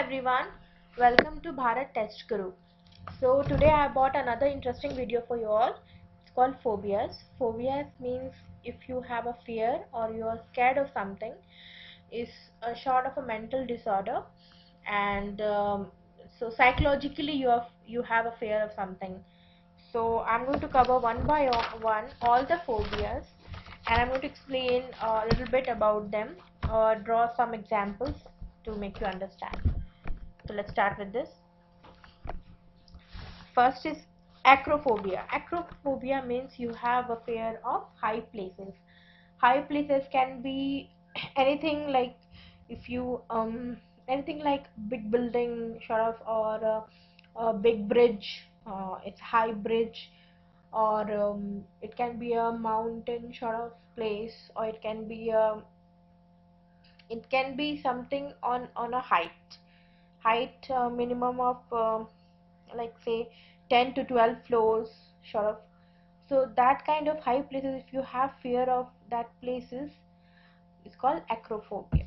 everyone, welcome to Bharat Test Guru. So today I bought another interesting video for you all. It's called phobias. Phobias means if you have a fear or you are scared of something, is a sort of a mental disorder, and so psychologically you have a fear of something. So I'm going to cover one by one all the phobias, and I'm going to explain a little bit about them or draw some examples to make you understand. So let's start with this. First is acrophobia. Acrophobia means you have a fear of high places. High places can be anything like if you anything like big building sort of, or a big bridge. It's high bridge, or it can be a mountain sort of place, or it can be something on a height minimum of like say 10 to 12 floors sort of. So that kind of high places, if you have fear of that places, it's called acrophobia.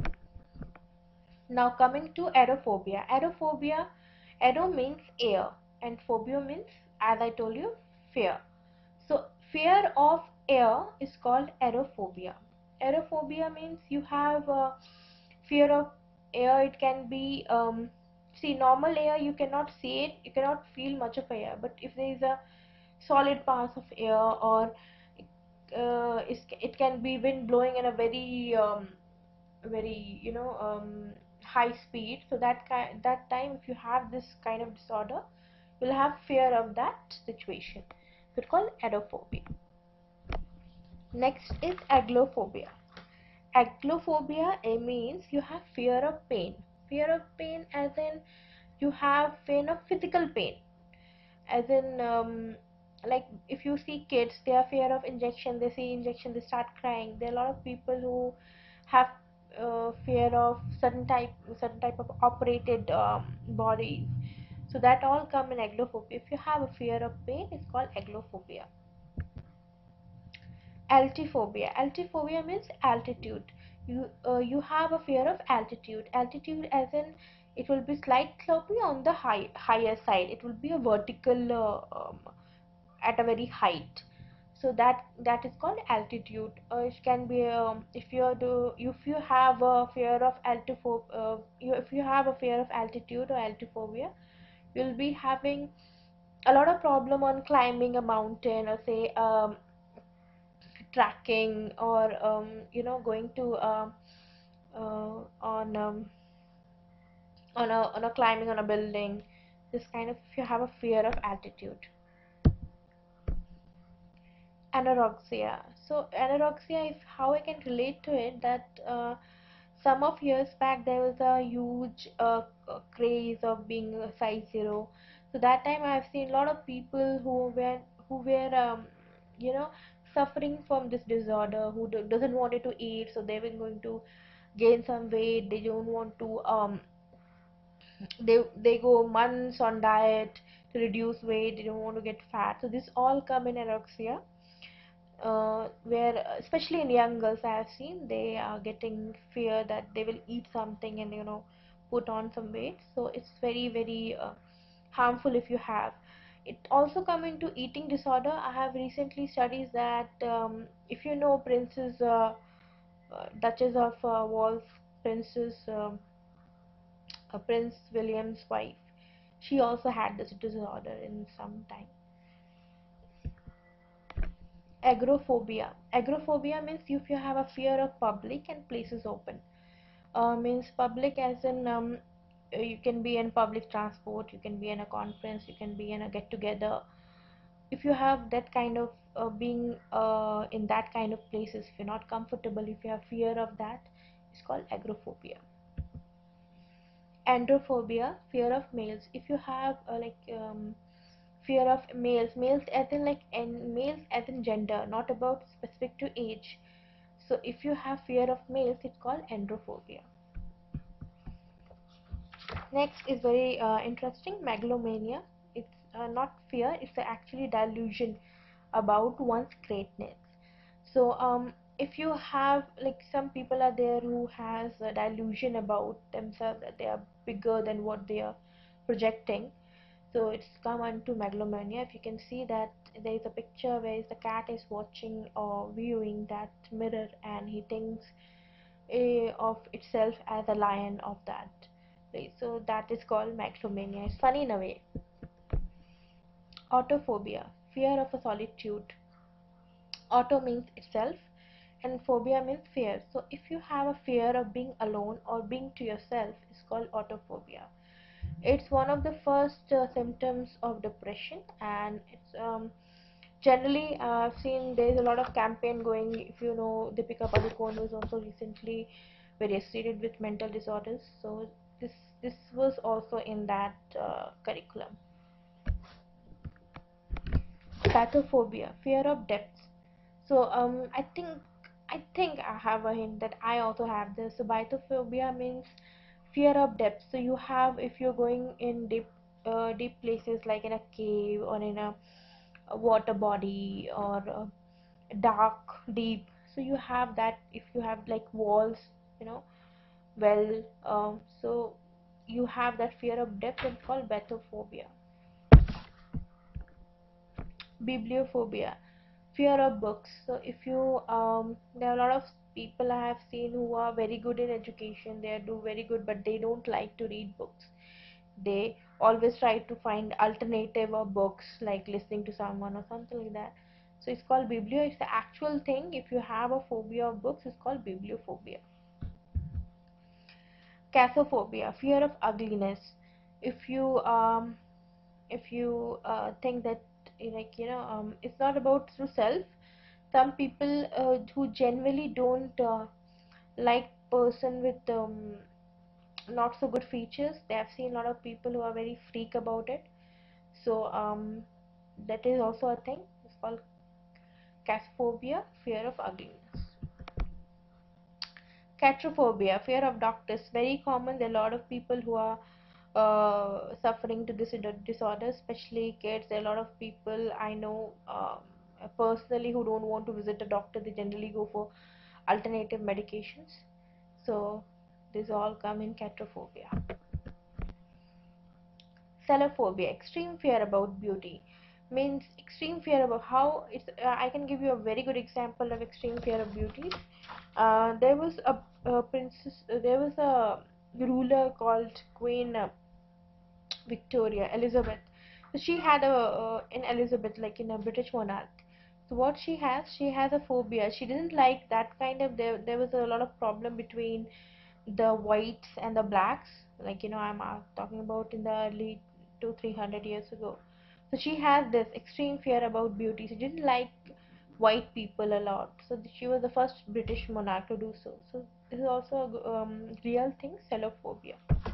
Now coming to aerophobia. Aero means air and phobia means, as I told you, fear. So fear of air is called aerophobia. Aerophobia means you have fear of air. It can be see, normal air you cannot see it, you cannot feel much of air, but if there is a solid pass of air, or it can be wind blowing in a very high speed. So that time, if you have this kind of disorder, you'll have fear of that situation. So it's called aerophobia. Next is aglophobia. Aglophobia means you have fear of pain. Fear of pain as in you have fear of physical pain, as in like if you see kids, they are fear of injection. They see injection, they start crying. There are a lot of people who have fear of certain type of operated bodies. So that all come in aglophobia. If you have a fear of pain, it's called aglophobia. Altiphobia. Altiphobia means altitude. You have a fear of altitude. Altitude as in it will be slightly on the higher side. It will be a vertical at a very height. So that is called altitude. It can be if you have a fear of if you have a fear of altitude or altiphobia, you'll be having a lot of problem on climbing a mountain, or say trekking, or going to on a climbing on a building. This kind of, if you have a fear of altitude. Anorexia. So anorexia, if how I can relate to it, that some of years back there was a huge craze of being a size zero. So that time I have seen a lot of people who were you know suffering from this disorder, who doesn't wanted to eat, so they were going to gain some weight. They don't want to they go months on diet to reduce weight. They don't want to get fat. So this all come in anorexia, where especially in young girls I have seen, they are getting fear that they will eat something and put on some weight. So it's very harmful if you have it. Also come into eating disorder. I have recently studies that if you know Princess Duchess of Wales, Princess Prince William's wife, she also had this disorder in some time. Agoraphobia. Agoraphobia means if you have a fear of public and places open. Means public as in you can be in public transport, you can be in a conference, you can be in a get together. If you have that kind of being in that kind of places, if you're not comfortable, if you have fear of that, it's called agoraphobia. Androphobia, fear of males. If you have fear of males as in males as in gender, not about specific to age. So if you have fear of males, it's called androphobia. Next is very interesting, megalomania. It's not fear, it's actually delusion about one's greatness. So if you have, like, some people are there who has a delusion about themselves that they are bigger than what they are projecting, so it's come unto megalomania. If you can see that there is a picture where the cat is watching or viewing that mirror, and he thinks of itself as a lion of that, right? So that is called megalomania. It's funny in a way. Autophobia, fear of a solitude. Auto means itself and phobia means fear. So if you have a fear of being alone or being to yourself, it's called autophobia. It's one of the first symptoms of depression, and it's generally I've seen there's a lot of campaign going. If you know, Deepika Padukone was also recently very associated with mental disorders, so this was also in that curriculum. Pathophobia, fear of depths. So I think I have a hint that I also have this. So bathyphobia means fear of depth. So you have, if you're going in deep places like in a cave or in a water body or dark deep. So you have that. If you have like walls, you know, well, so you have that fear of depth. It's called bathyphobia. Bibliophobia, fear of books. So if you there are a lot of people I have seen who are very good in education, they do very good, but they don't like to read books. They always try to find alternative or books, like listening to someone or something like that. So it's called biblio. It's the actual thing. If you have a phobia of books, it's called bibliophobia. Cathophobia, fear of ugliness. If you think that, like, it's not about through self. Some people who generally don't like person with not so good features. They have seen a lot of people who are very freak about it. So that is also a thing. It's called casphobia, fear of ugliness. Catrophobia, fear of doctors, very common. There are a lot of people who are suffering to this disorder, especially kids. There are a lot of people I know personally who don't want to visit a doctor. They generally go for alternative medications. So these all come in catrophobia. Celophobia, extreme fear about beauty, means extreme fear about how it's. I can give you a very good example of extreme fear of beauty. There was a princess. There was a ruler called Queen Victoria, Elizabeth. So she had a in Elizabeth, like in a British monarch. So what she has a phobia. She didn't like that kind of. There was a lot of problem between the whites and the blacks. Like, I'm talking about in the early 200-300 years ago. So she has this extreme fear about beauty. She didn't like white people a lot. So she was the first British monarch to do so. So this is also a real thing. Xenophobia.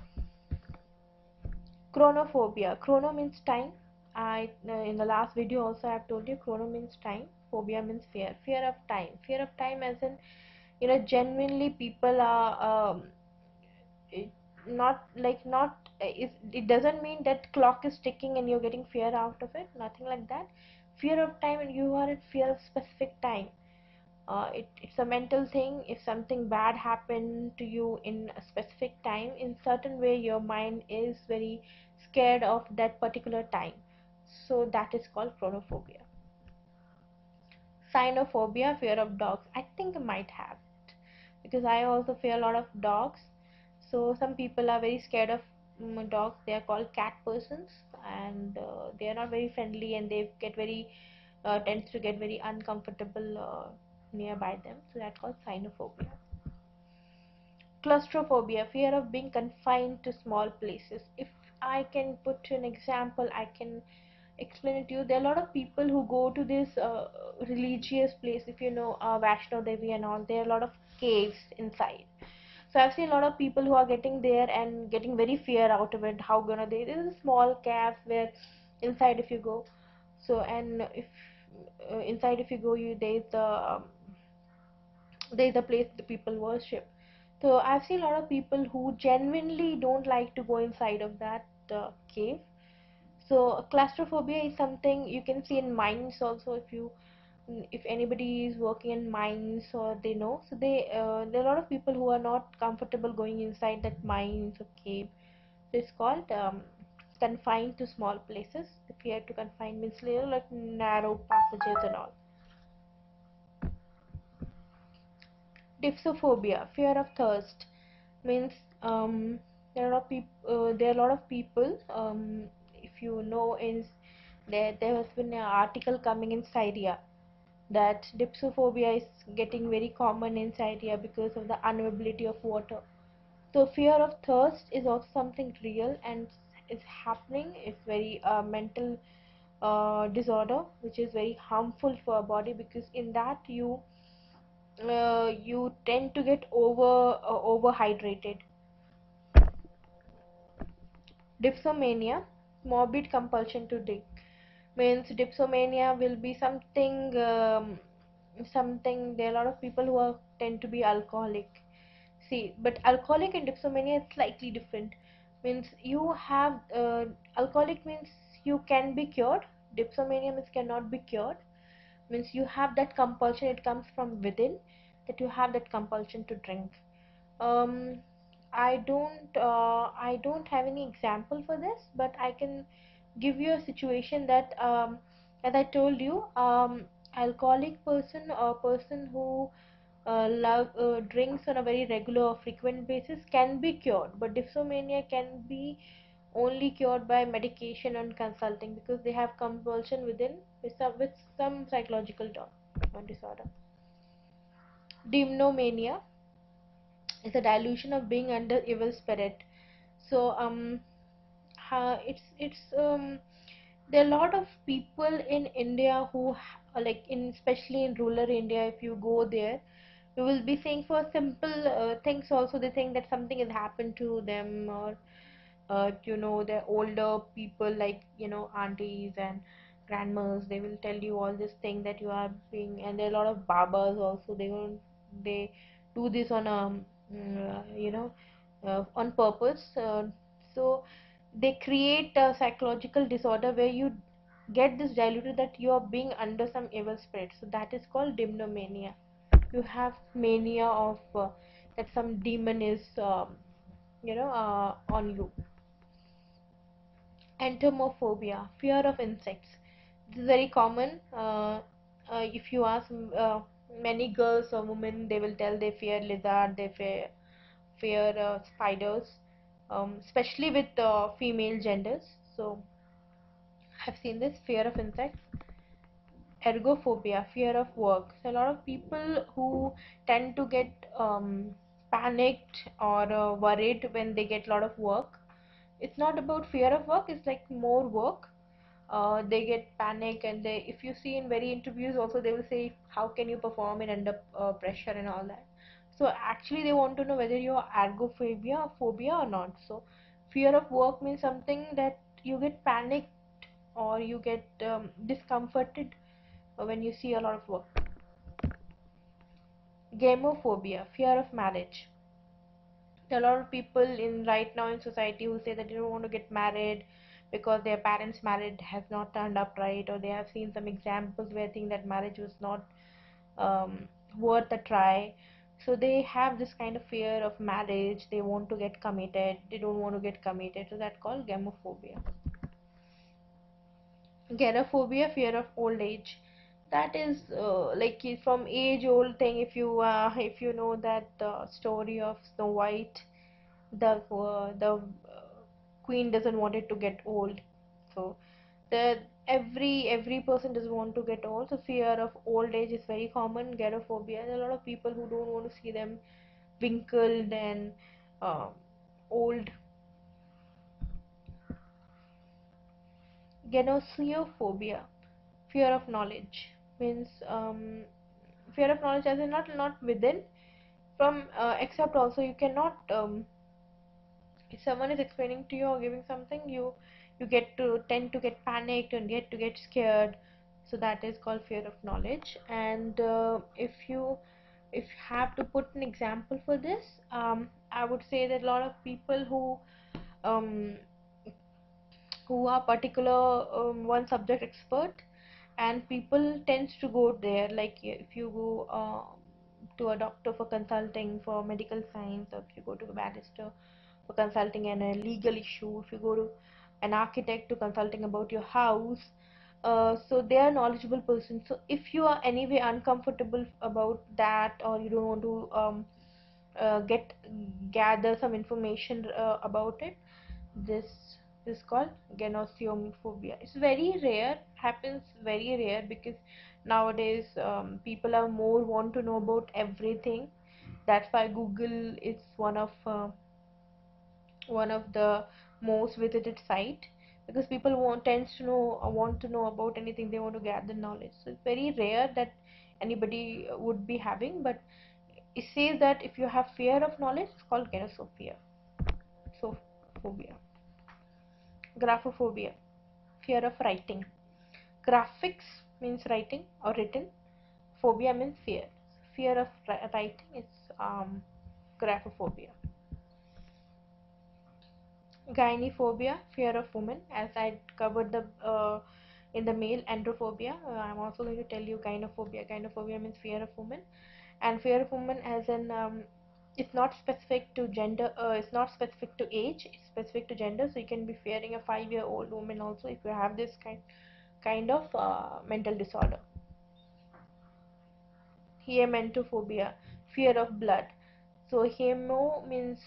Chronophobia. Chrono means time. I In the last video also I have told you chrono means time. Phobia means fear. Fear of time. Fear of time, as in, genuinely people are it, it doesn't mean that clock is ticking and you're getting fear out of it. Nothing like that. Fear of time, and you are in fear of specific time. It's a mental thing. If something bad happened to you in a specific time, in certain way your mind is very scared of that particular time. So that is called chronophobia. Cynophobia, fear of dogs. I think I might have it because I also fear a lot of dogs. So some people are very scared of dogs. They are called cat persons, and they are not very friendly, and they get very tends to get very uncomfortable nearby them. So that's called cynophobia. Claustrophobia, fear of being confined to small places. If I can put an example, I can explain it to you. There are a lot of people who go to this religious place. If you know Vaishno Devi and all, there are a lot of caves inside. So I've seen a lot of people who are getting there and getting very fear out of it. How gonna they? This is a small cave where inside if you go, so and if inside if you go, there's a place the people worship. So I've seen a lot of people who genuinely don't like to go inside of that cave. So claustrophobia is something you can see in mines also. If you if anybody is working in mines, or they know, so there are a lot of people who are not comfortable going inside that mines or cave. So it's called confined to small places. The fear to confine means little like narrow passages and all. Dipsophobia, fear of thirst, means there are a lot of people, if you know, in there has been an article coming in Syria that dipsophobia is getting very common in Syria because of the unavailability of water. So fear of thirst is also something real and is happening. It's very mental disorder which is very harmful for our body, because in that you tend to get overhydrated. Dipsomania, morbid compulsion to drink, means dipsomania will be something. There are a lot of people who are tend to be alcoholic. See, but alcoholic and dipsomania is slightly different. Means you have alcoholic means you can be cured. Dipsomania means cannot be cured. Means you have that compulsion. It comes from within, that you have that compulsion to drink. um, I don't have any example for this, but I can give you a situation that, as I told you, alcoholic person or person who drinks on a very regular or frequent basis can be cured, but dipsomania can be only cured by medication and consulting, because they have compulsion within with some psychological disorder. Demonomania is a delusion of being under evil spirit. So it's there are a lot of people in India who like, in especially in rural India, if you go there, you will be saying for simple things also, they think that something has happened to them, or the older people, like aunties and grandmas, they will tell you all this thing that you are being. And there are a lot of babas also, they do this on on purpose. So they create a psychological disorder where you get this diluted that you are being under some evil spirit. So that is called demonomania. You have mania of that some demon is on you. Entomophobia, fear of insects. This is very common. If you ask many girls or women, they will tell they fear lizard, they fear spiders, especially with female genders. So I've seen this fear of insects. Ergophobia, fear of work. So a lot of people who tend to get panicked or worried when they get a lot of work. It's not about fear of work, it's like more work. They get panic, and if you see in very interviews also, they will say how can you perform in under pressure and all that. So actually they want to know whether you are ergophobia or phobia or not. So fear of work means something that you get panicked or you get discomforted when you see a lot of work. Gamophobia, fear of marriage. There are a lot of people in right now in society who say that they don't want to get married because their parents' marriage has not turned up right, or they have seen some examples where they think that marriage was not worth a try. So they have this kind of fear of marriage. They want to get committed. They don't want to get committed. So that's called gamophobia. Gerophobia, fear of old age. That is like from age old thing. If you know that story of Snow White, the queen doesn't want it to get old. So the every person doesn't want to get old. So fear of old age is very common. Gerophobia. There are a lot of people who don't want to see them wrinkled and uh, old. Genosiophobia, fear of knowledge, means fear of knowledge as in not within, from except also you cannot, if someone is explaining to you or giving something, you get to tend to get panicked and get scared. So that is called fear of knowledge. And if you have to put an example for this, I would say that a lot of people um, who are particular one subject expert, and people tends to go there. Like if you go to a doctor for consulting for medical science, or if you go to a barrister for consulting on a legal issue, if you go to an architect to consulting about your house, so they are knowledgeable person. So if you are anyway uncomfortable about that, or you don't want to gather some information about it, this is called gynosiophobia. It's very rare, happens very rare, because nowadays people are more want to know about everything. That's why Google is one of the most visited site, because people want to know about anything. They want to gather knowledge. So it's very rare that anybody would be having, but it says that if you have fear of knowledge, it's called gynosophia. So phobia. Graphophobia, fear of writing. Graphics means writing or written. Phobia means fear. Fear of writing is graphophobia. Gynophobia, fear of women, as I covered the in the male androphobia. I'm also going to tell you gynophobia. Gynophobia means fear of women, and fear of women as in it's not specific to gender. It's not specific to age. It's specific to gender. So you can be fearing a 5-year-old woman also if you have this kind of mental disorder. Hemantophobia, fear of blood. So hemo means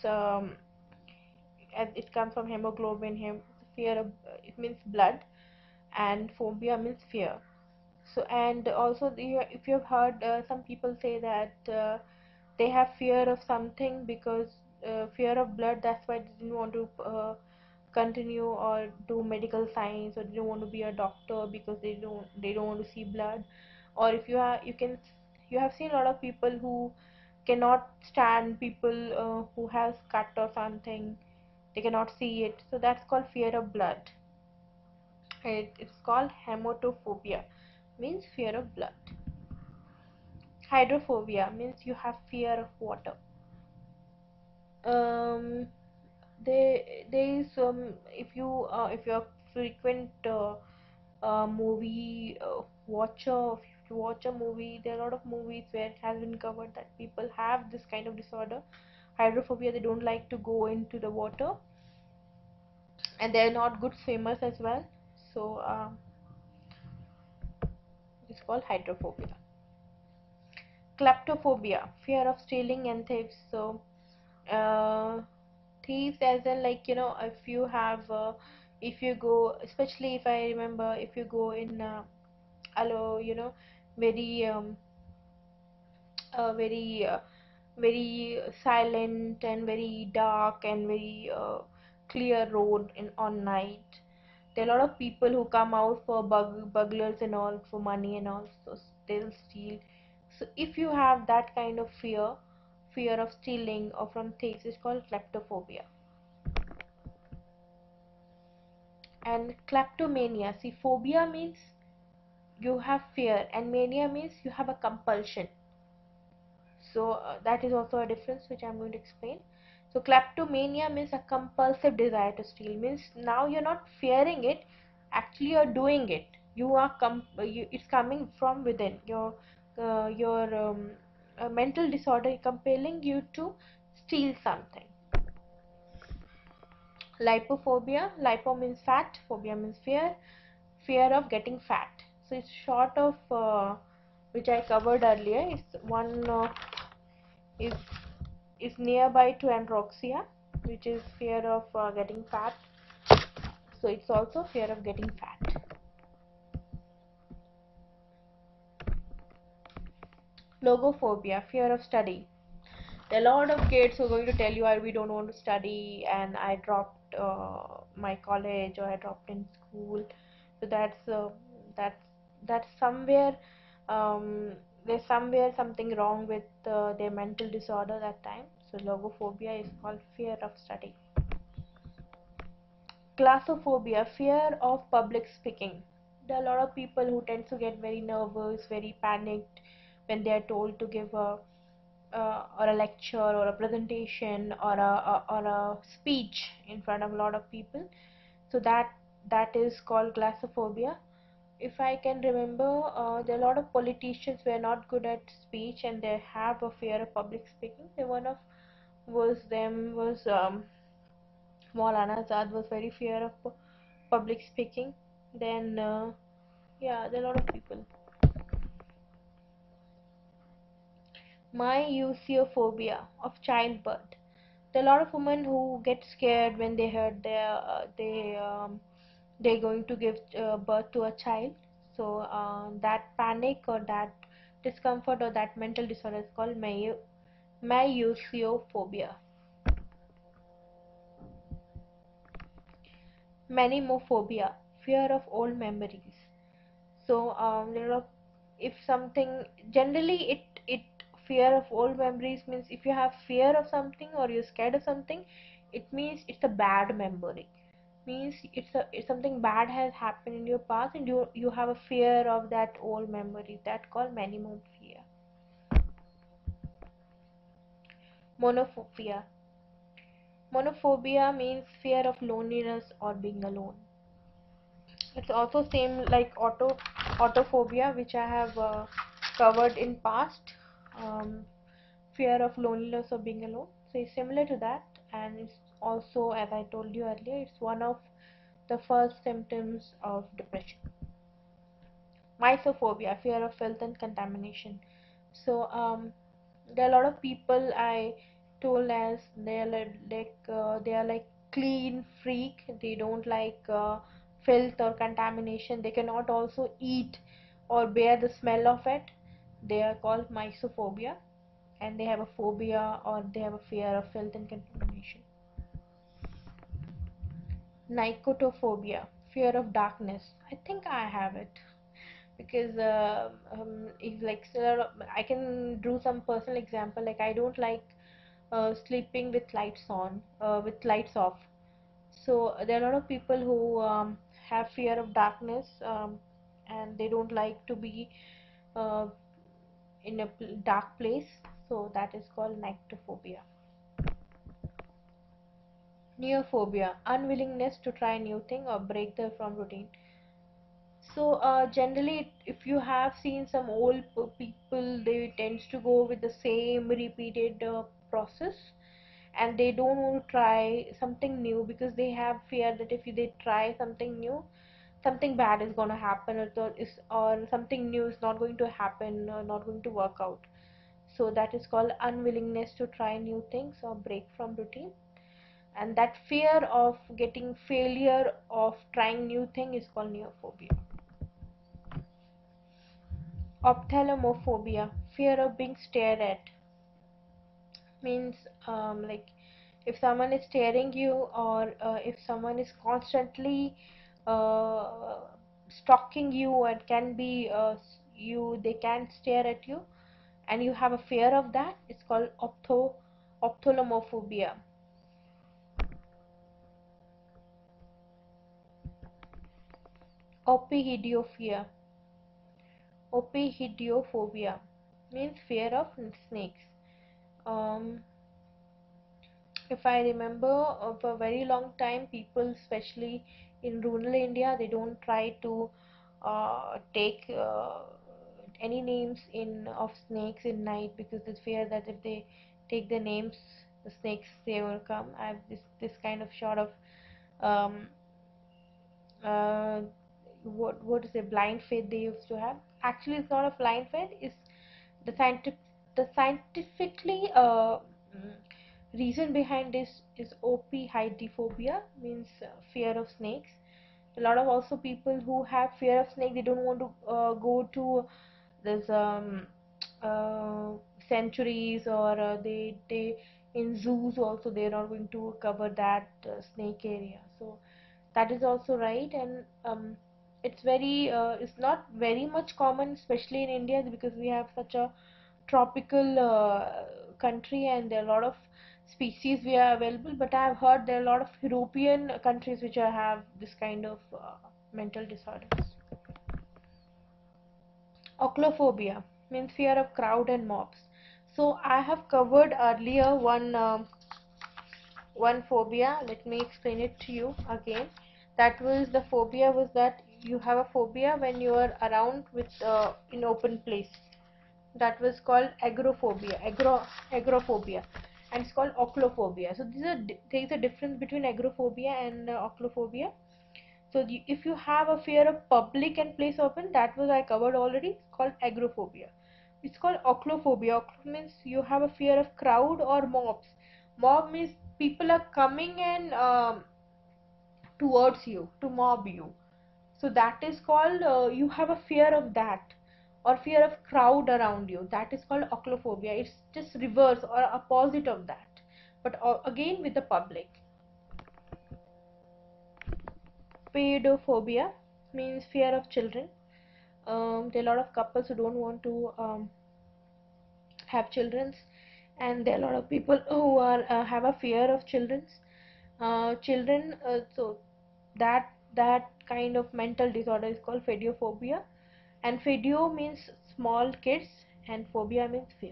it comes from hemoglobin. Fear of it means blood, and phobia means fear. So and also if you have heard some people say that they have fear of something because fear of blood. That's why they didn't want to continue or do medical science, or they don't want to be a doctor because they don't want to see blood. Or if you have seen a lot of people who cannot stand people who has cut or something. They cannot see it, so that's called fear of blood. It's called hematophobia, means fear of blood. Hydrophobia means you have fear of water. um there is if you're frequent movie watcher, if you watch a movie, there are a lot of movies where it has been covered that people have this kind of disorder, hydrophobia. They don't like to go into the water, and they're not good swimmers as well. So it's called hydrophobia. Kleptophobia, fear of stealing and thieves. So uh, thieves as in, like, if you have if you go, especially if I remember, if you go in allo very very very silent and very dark and very clear road in on night, there are a lot of people who come out for burglars and all, for money and all, so they'll steal. So if you have that kind of fear of stealing or from thieves, it's called kleptophobia. And kleptomania, see, phobia means you have fear, and mania means you have a compulsion. So that is also a difference which I'm going to explain. So kleptomania means a compulsive desire to steal, means now you're not fearing it, actually you're doing it. You are it's coming from within your mental disorder compelling you to steal something. Lipophobia, lipo means fat, phobia means fear of getting fat. So it's short of which I covered earlier. It's one is is nearby to anorexia, which is fear of getting fat. So it's also fear of getting fat. Logophobia, fear of study. There are a lot of kids who are going to tell you, we don't want to study, and I dropped my college, or I dropped in school. So that's that's somewhere there's somewhere something wrong with their mental disorder that time. So logophobia is called fear of study. Claustrophobia, fear of public speaking. There are a lot of people who tend to get very nervous, very panicked when they are told to give or a lecture or a presentation or a speech in front of a lot of people. So that is called claustrophobia. if I can remember, there are a lot of politicians who are not good at speech and they have a fear of public speaking. So one of was Maulana Azad was very fear of public speaking. Then yeah, there are a lot of people. Myuciophobia of childbirth. There are a lot of women who get scared when they heard they're going to give birth to a child. So that panic or that discomfort or that mental disorder is called myuciophobia. Menimophobia, fear of old memories. So if something, generally it fear of old memories means if you have fear of something or you're scared of something, it means it's a bad memory. Means it's something bad has happened in your past and you have a fear of that old memory. That called menimophobia. Monophobia. Monophobia means fear of loneliness or being alone. It's also same like autophobia, which I have covered in past. Um, Fear of loneliness or being alone. So it's similar to that, and it's also, as I told you earlier, it's one of the first symptoms of depression. Mysophobia, fear of filth and contamination. So there are a lot of people I told as they are they are like clean freak. They don't like filth or contamination. They cannot also eat or bear the smell of it. They are called mysophobia, and they have a phobia or they have a fear of filth and contamination. Nicotophobia, fear of darkness. I think I have it because if like so I can do some personal example. Like I don't like sleeping with lights on, with lights off. So there are a lot of people who have fear of darkness, and they don't like to be uh, in a dark place. So that is called nyctophobia. Neophobia, unwillingness to try new thing or break the from routine. So generally, if you have seen some old people, they tends to go with the same repeated process, and they don't want to try something new because they have fear that if they try something new, something bad is going to happen, or something new is not going to happen, or not going to work out. So that is called unwillingness to try new things or break from routine, and that fear of getting failure of trying new thing is called neophobia. Ophthalmophobia, fear of being stared at. Means like if someone is staring you, or if someone is constantly uh, stalking you and can be they can stare at you and you have a fear of that, it's called ophthalmophobia. Ophidiophilia. Ophidophobia means fear of snakes. Um, if I remember, for a very long time, people, especially in rural India, they don't try to take any names in of snakes in night because they fear that if they take the names, the snakes they will come. I have this kind of sort of um, uh, what is a blind faith they used to have. Actually, it's not a blind faith. It's the scientifically reason behind this is ophidophobia, means fear of snakes. A lot of also people who have fear of snake, they don't want to go to this uh, sanctuaries, or they in zoos also they're not going to cover that snake area. So that is also right, and it's not very much common, especially in India, because we have such a tropical country and there are a lot of species we are available. But I have heard there are a lot of European countries which have this kind of mental disorders. Ochlophobia means fear of crowd and mobs. So I have covered earlier one phobia. Let me explain it to you again. That was the phobia was that you have a phobia when you are around with in open place. That was called agoraphobia, and it's called ochlophobia. So there is a difference between agoraphobia and ochlophobia. So if you have a fear of public and place open, that was I covered already. It's called agoraphobia. It's called ochlophobia. Ochlo means you have a fear of crowd or mobs. Mob means people are coming and towards you to mob you. So that is called you have a fear of that, or fear of crowd around you. That is called ochlophobia. It's just reverse or opposite of that, but again with the public. Pedophobia means fear of children. There are a lot of couples who don't want to have children, and there are a lot of people who are have a fear of children. So that kind of mental disorder is called pedophobia. And pedo means small kids, and phobia means fear.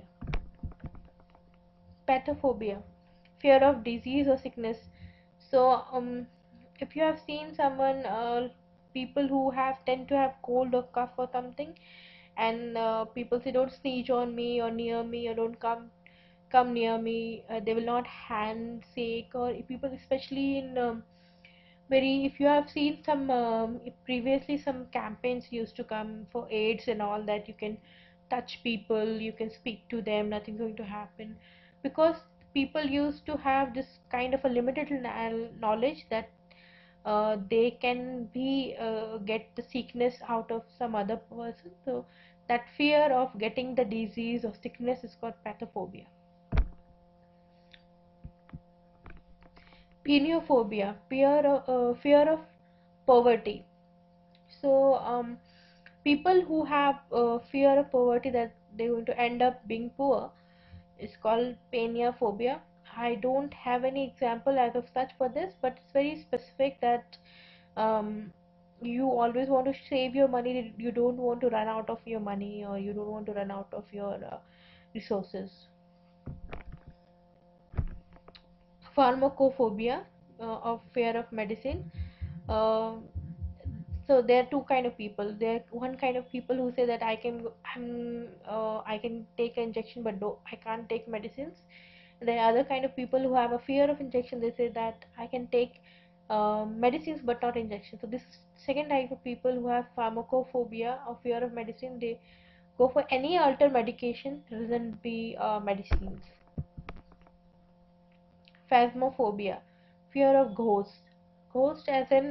Pathophobia, fear of disease or sickness. So if you have seen someone, people who have tend to have cold or cough or something, and people say don't sneeze on me or near me, or don't come near me, they will not handshake. Or if people, especially in very, if you have seen some previously some campaigns used to come for AIDS and all, that you can touch people, you can speak to them, nothing's going to happen, because people used to have this kind of a limited knowledge that they can be get the sickness out of some other person. So that fear of getting the disease or sickness is called pathophobia. Peniophobia, fear of poverty. So people who have fear of poverty, that they're going to end up being poor, is called peniophobia. I don't have any example as of such for this, but it's very specific that um, you always want to save your money. You don't want to run out of your money, or you don't want to run out of your resources. Pharmacophobia, of fear of medicine. Uh, so there are two kind of people. There are one kind of people who say that I can take an injection, but no, I can't take medicines. There are other kind of people who have a fear of injection. They say that I can take medicines but not injections. So this second type of people who have pharmacophobia or fear of medicine, they go for any alter medication rather than be medicines. Phasmophobia, fear of ghosts. Ghost as in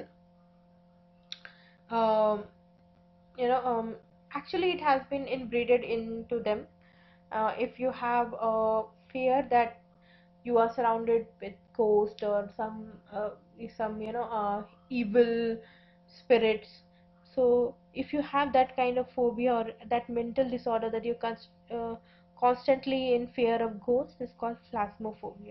um, you know actually it has been inbreeded into them. If you have a fear that you are surrounded with ghost or some evil spirits, so if you have that kind of phobia or that mental disorder that you constantly in fear of ghosts, is called phasmophobia.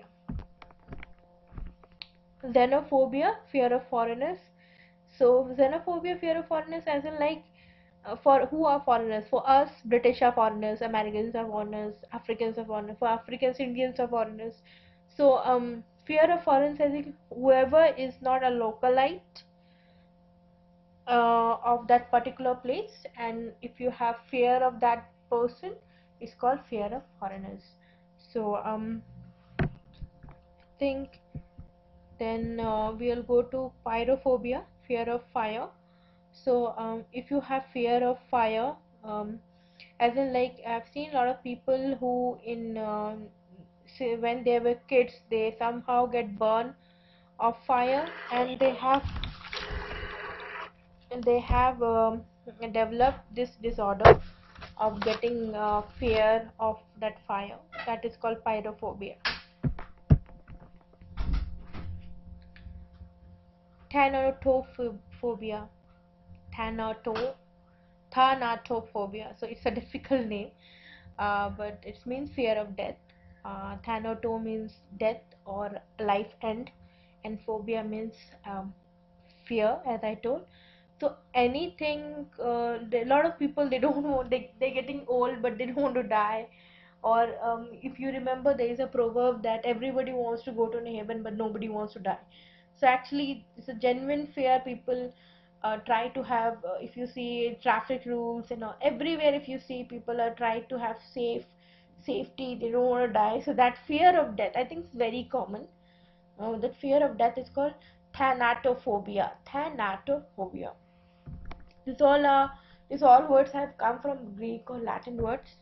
Xenophobia, fear of foreigners. So xenophobia, fear of foreigners, as in like for who are foreigners? For us, British are foreigners, Americans are foreigners, Africans are foreigners. For Africans, Indians are foreigners. So fear of foreigners, as in whoever is not a localite of that particular place, and if you have fear of that person, it's called fear of foreigners. So think then we'll go to pyrophobia, fear of fire. So if you have fear of fire, as in like I've seen a lot of people who in say when they were kids, they somehow get burned of fire, and they have developed this disorder of getting fear of that fire. That is called pyrophobia. Thanatophobia, thanato Thanatophobia. So it's a difficult name, but it means fear of death. Thanato means death or life end, and phobia means fear, as I told. So anything, a lot of people, they don't want, they're getting old but they don't want to die. Or if you remember, there is a proverb that everybody wants to go to heaven but nobody wants to die. So actually it's a genuine fear. People try to have, if you see traffic rules, everywhere, if you see people are trying to have safety, they don't want to die. So that fear of death, I think, is very common. That fear of death is called thanatophobia. Thanatophobia. These all words have come from Greek or Latin words.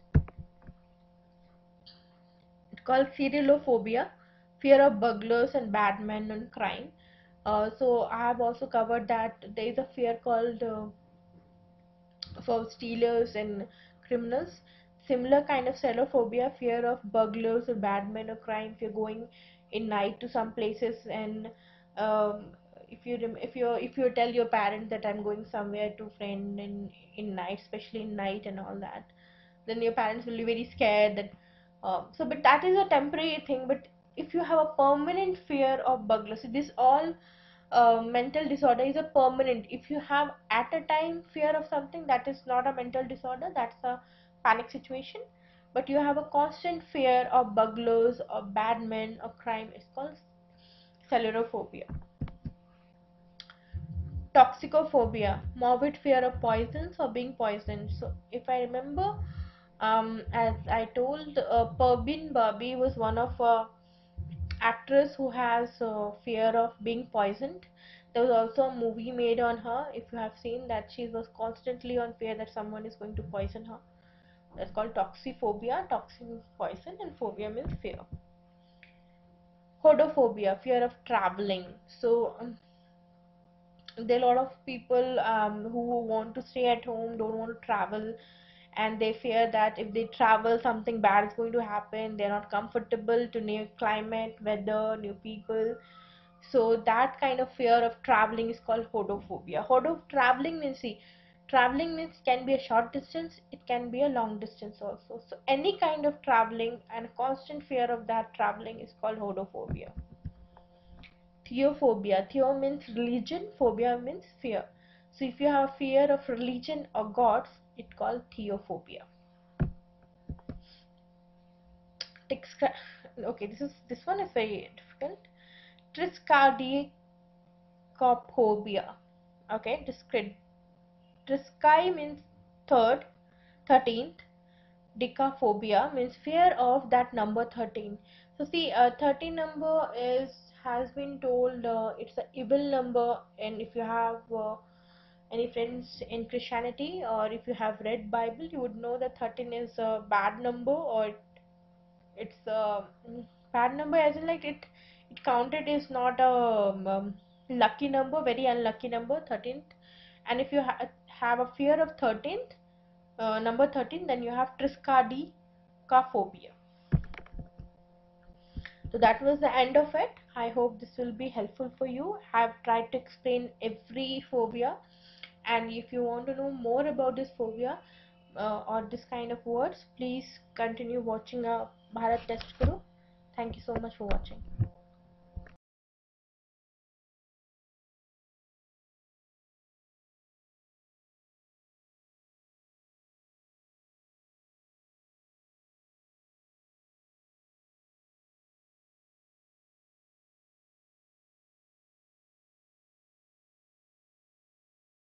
It's called serialophobia, fear of burglars and bad men and crime. So I have also covered that there is a fear called for stealers and criminals. Similar kind of xenophobia, fear of burglars or bad men or crime. If you're going in night to some places, and um, if you tell your parents that I'm going somewhere to friend in night, especially in night and all that, then your parents will be very scared that. But that is a temporary thing. But if you have a permanent fear of burglars, this all mental disorder is a permanent. If you have at a time fear of something, that is not a mental disorder, that's a panic situation. But you have a constant fear of burglars or bad men or crime, it's called celurophobia. Toxicophobia, morbid fear of poisons or being poisoned. So if I remember, as I told, Perbin Barbie was one of actress who has fear of being poisoned. There was also a movie made on her. If you have seen that, she was constantly on fear that someone is going to poison her. That's called toxiphobia. Toxin means poison, and phobia means fear. Hodophobia, fear of traveling. So there are a lot of people who want to stay at home, don't want to travel, and they fear that if they travel, something bad is going to happen. They're not comfortable to new climate, weather, new people. So that kind of fear of traveling is called hodophobia. Traveling means, see, traveling means can be a short distance, it can be a long distance also. So any kind of traveling and constant fear of that traveling is called hodophobia. Theophobia. Theo means religion, phobia means fear. So if you have fear of religion or gods, it's called theophobia. Okay, this one is very difficult. Triskaidekaphobia. Okay, Triskai means third, 13th. Decaphobia means fear of that number 13. So see, 13 number has been told it's an evil number, and if you have any friends in Christianity, or if you have read Bible, you would know that 13 is a bad number, or it's a bad number, as in like it counted is not a lucky number, very unlucky number, 13th. And if you have a fear of 13th, number 13, then you have triskaidekaphobia. So that was the end of it. I hope this will be helpful for you. I have tried to explain every phobia, and if you want to know more about this phobia or this kind of words, please continue watching Bharat Test Guru. Thank you so much for watching.